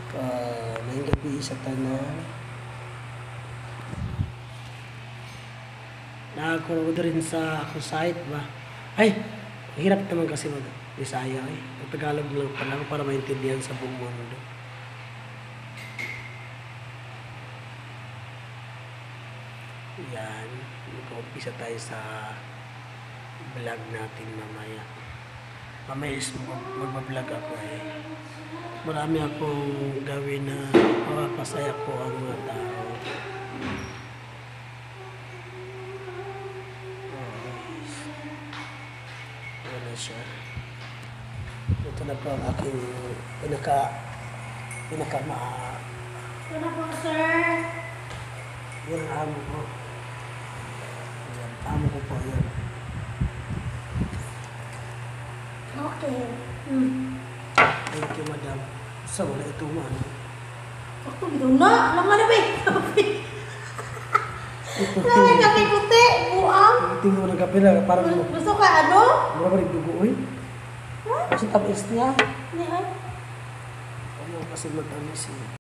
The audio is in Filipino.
Ngayong gabi sa tanan. Nakakuha ko rin sa ako site ba? Ay, hirap naman kasi mag-Bisaya eh. Tagalog lang pala para maintindihan sa buong mundo. Yan, mag-umpisa tayo sa vlog natin mamaya. Mamaya is mag-vlog ako eh. Marami akong gawin na mapapasaya ko ang mga tao. Ano siya. Ito na po ang aking pinaka Ano po, sir? yan ang amo ko. Yan, amo ko po yan. Okay. Thank you, madam. Sa wala ito man. Ako, bitaw na. Langan na ba eh? Langan na kay puti. Buang. Tingin mo ng kape na parang Gusto ka ano? mura ba nagdugo eh? Kasi tamis niya. Ni ay. Ano kasi matamis eh.